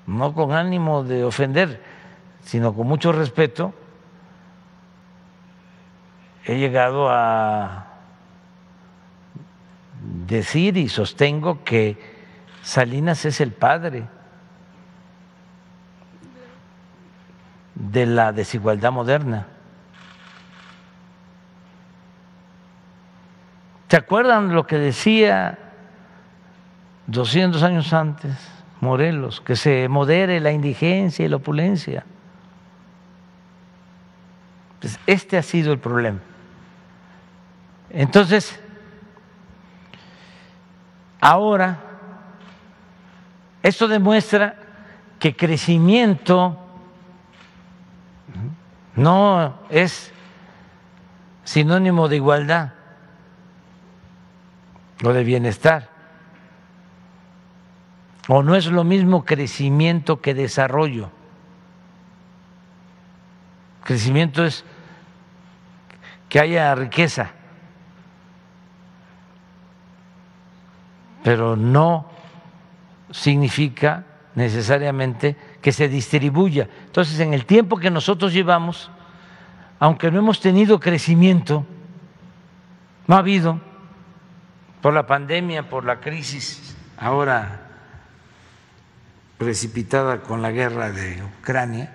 no con ánimo de ofender, sino con mucho respeto, he llegado a decir y sostengo que Salinas es el padre de la desigualdad moderna. ¿Se acuerdan lo que decía 200 años antes Morelos? Que se modere la indigencia y la opulencia. Pues este ha sido el problema. Entonces, ahora, esto demuestra que crecimiento no es sinónimo de igualdad o de bienestar, o no es lo mismo crecimiento que desarrollo. Crecimiento es que haya riqueza, pero no significa necesariamente que se distribuya. Entonces, en el tiempo que nosotros llevamos, aunque no hemos tenido crecimiento, no ha habido, por la pandemia, por la crisis ahora precipitada con la guerra de Ucrania,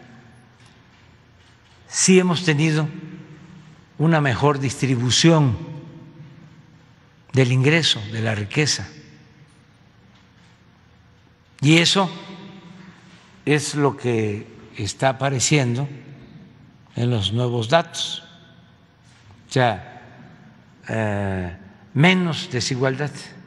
sí hemos tenido una mejor distribución del ingreso, de la riqueza. Y eso es lo que está apareciendo en los nuevos datos. O sea, menos desigualdad.